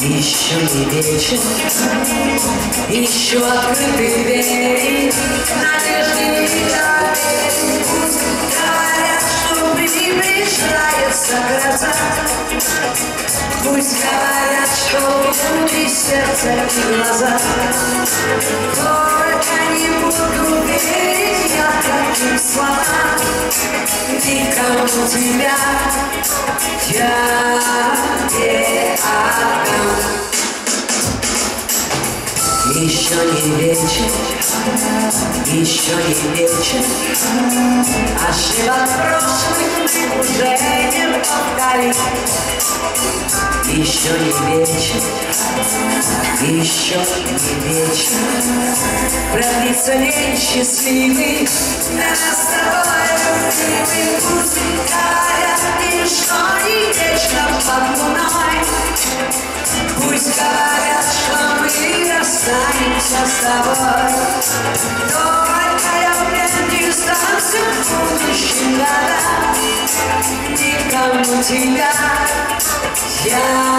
Еще не вечер, еще открыты двери, надежды не доверить. Говорят, что приближается гроза. Пусть говорят, что внутри сердца и глаза. Только не буду верить я таким словам. Никому тебя я не отдам. Еще не вечер, еще не вечер. Ошибок прошлых мы уже не повторим. Еще не вечер, еще не вечер. Продлится день счастливый, для нас с тобой любимый. Пусть говорят, ничто не вечно под луной. Пусть говорят, что мы расстанемся с тобой. Только я не дистанцию в будущем годам. Никому тебя я